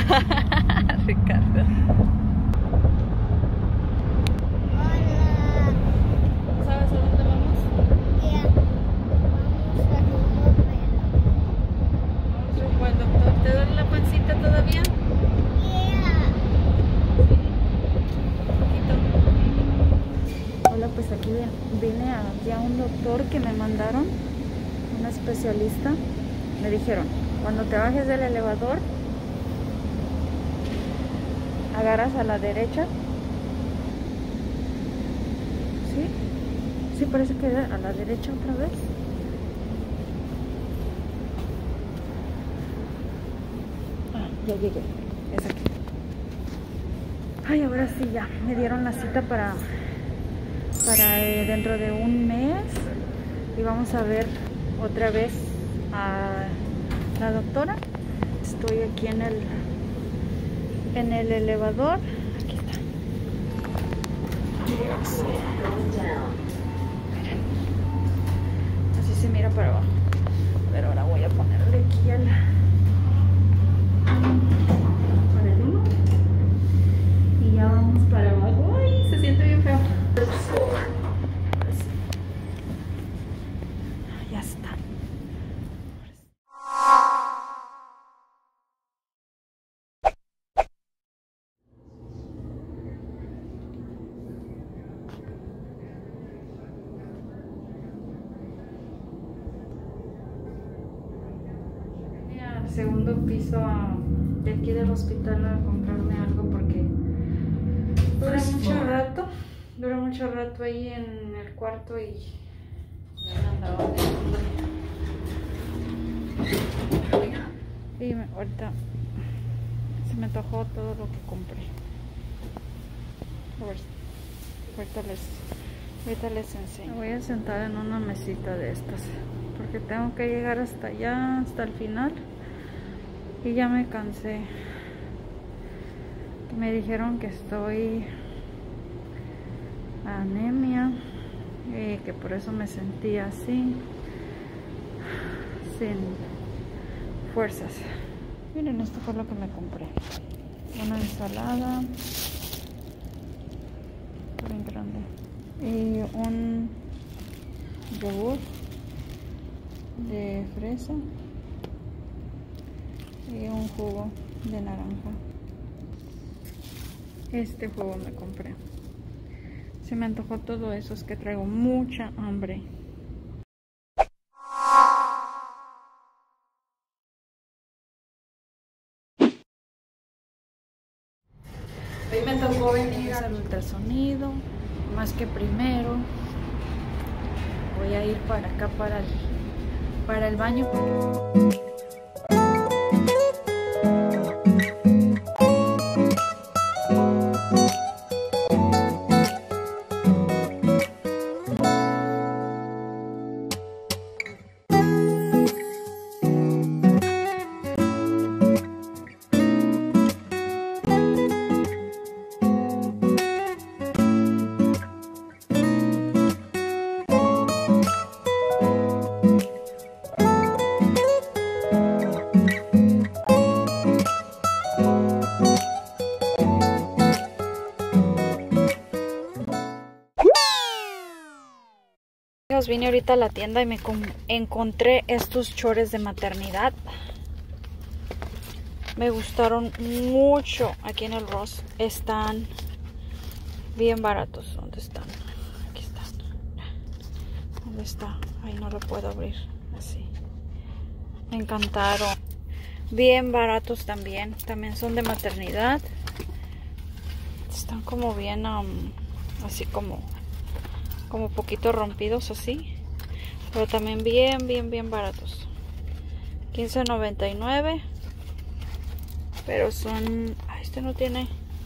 Ricardo. Hola. ¿Sabes a dónde vamos? Ya. Vamos a comer. Vamos rumbo al doctor. ¿Te duele la pancita todavía? Yeah. Poquito. Hola, pues aquí vine aquí a un doctor que me mandaron, un especialista. Me dijeron, cuando te bajes del elevador, agarras a la derecha. ¿Sí? Sí, parece que a la derecha otra vez. Ah, ya llegué. Es aquí. Ay, ahora sí ya. Me dieron la cita para dentro de un mes. Y vamos a ver otra vez a la doctora. Estoy aquí en el elevador. Aquí está. Dios. Miren. Así se mira para abajo. Pero ahora voy a ponerle aquí para el 1. Y ya vamos para abajo. Ay, se siente bien feo. Ya está. Al segundo piso de aquí del hospital a comprarme algo porque dura mucho rato ahí en el cuarto y ya me andaba y ahorita se me antojó todo lo que compré. A ver, ahorita les enseño. Me voy a sentar en una mesita de estas porque tengo que llegar hasta allá, hasta el final. Y ya me cansé. Me dijeron que estoy anemia y que por eso me sentía así, sin fuerzas. Miren, esto fue lo que me compré. Una ensalada bien grande y un yogur de fresa y un jugo de naranja. Este jugo me compré. Se me antojó todo eso, es que traigo mucha hambre. Hoy me tocó venir al ultrasonido, más que primero. Voy a ir para acá, para el baño. Vine ahorita a la tienda y me encontré estos chores de maternidad. Me gustaron mucho aquí en el Ross. Están bien baratos. ¿Dónde están? Aquí están. ¿Dónde está? Ay, no lo puedo abrir. Así. Me encantaron. Bien baratos también. También son de maternidad. Están como bien, así como poquito rompidos así, pero también bien baratos. $15.99, pero son, este no tiene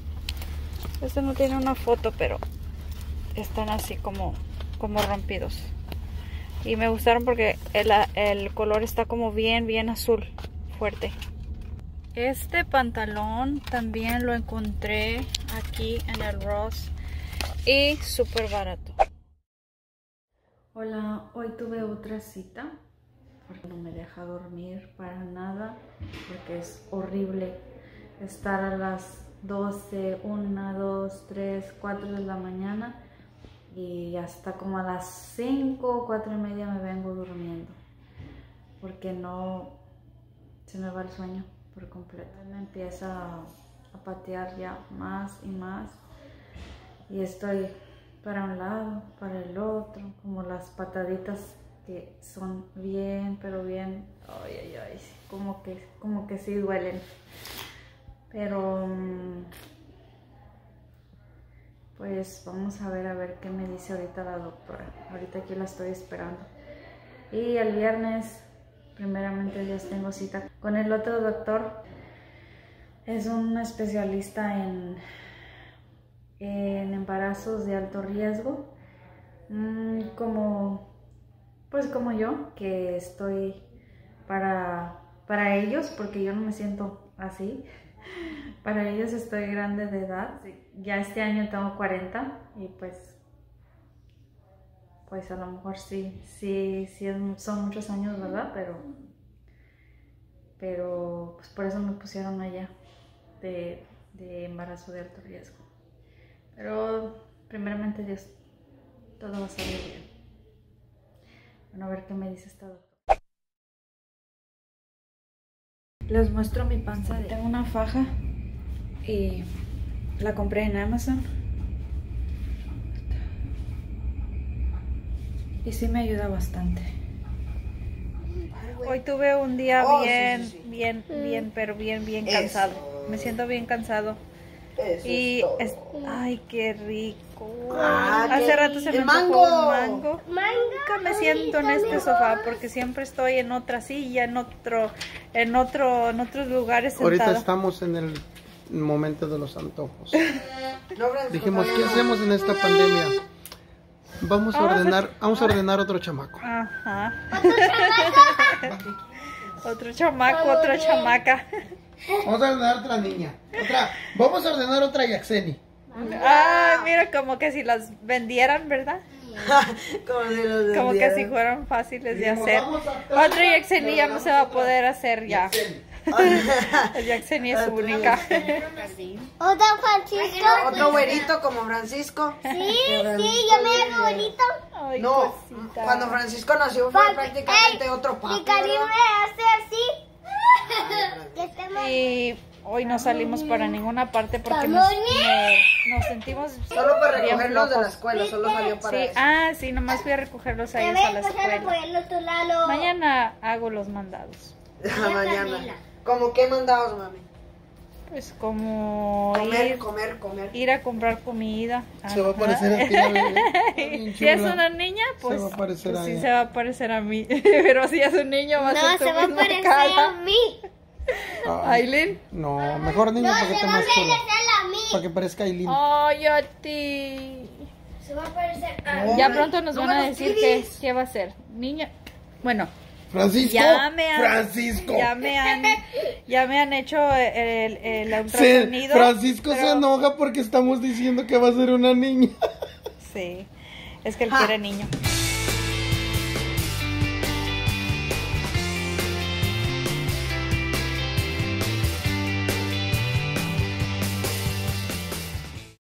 una foto, pero están así como rompidos y me gustaron porque el color está como bien azul fuerte. Este pantalón también lo encontré aquí en el Ross y súper barato. Hola, hoy tuve otra cita porque no me deja dormir para nada, porque es horrible estar a las 12, 1, 2, 3, 4 de la mañana y hasta como a las 5, 4 y media me vengo durmiendo porque no se me va el sueño por completo. Me empieza a patear ya más y más y estoy para un lado, para el otro, como las pataditas que son bien, pero bien, ay, como que sí duelen. Pero pues vamos a ver qué me dice ahorita la doctora. Ahorita aquí la estoy esperando. Y el viernes, primeramente Dios, tengo cita con el otro doctor. Es un especialista en embarazos de alto riesgo. Como yo, que estoy para ellos, porque yo no me siento así. Para ellos estoy grande de edad. Ya este año tengo 40 y pues a lo mejor sí son muchos años, ¿verdad? Pero pues por eso me pusieron allá de embarazo de alto riesgo. Pero primeramente Dios, todo va a salir bien. Bueno, a ver qué me dice esta doctora. Les muestro mi panza. Tengo una faja y la compré en Amazon. Y sí me ayuda bastante. Hoy tuve un día bien cansado. Me siento bien cansado. Ay, qué rico. Hace rato se me antojó un mango. Nunca me siento en este sofá porque siempre estoy en otra silla, en otros lugares sentada. Ahorita estamos en el momento de los antojos. Dijimos, ¿qué hacemos en esta pandemia? Vamos a ordenar otro chamaco. Ajá. Otro chamaco, otra chamaca. Vamos a ordenar otra niña. Vamos a ordenar otra Yaxeni. Ay, mira, como que si las vendieran, ¿verdad? Como que si fueran fáciles de hacer. Otra Yaxeni ya no se va a poder hacer ya. La Yaxeni es única. Otra Francisco. Otro güerito como Francisco. Sí, yo me hago bonito. Ay, No, cosita. cuando Francisco nació fue prácticamente otro papi. Y Karim me hace así. Que estemos... Y hoy no salimos para ninguna parte porque nos sentimos Solo para bien recogerlos de la flojos. escuela, solo salió para Sí, eso. sí, nomás fui a recogerlos a Ya ellos a la ves, pues escuela. apoyarlo tu Lalo. Mañana hago los mandados. Mañana. ¿Cómo qué mandados, mami? Pues como Comer. ir a comprar comida. Se va a Ajá. parecer a ti, la bebé. Si es una niña, pues, va a parecer pues a sí ella. se va a parecer a mí. Pero si es un niño va a No, ser se va a tu parecer misma a cara. mí. Ay, no, mejor niño para que Se esté va a más chulo. parecer a mí. Para que parezca Aileen. Ay, a ti. Se va a parecer a mí. Ya pronto nos no van me a los decir tires. qué va a ser. Niña. Bueno, Francisco. ya me han hecho el ultrasonido. Francisco se pero- enoja porque estamos diciendo que va a ser una niña. Sí, es que él quiere niño.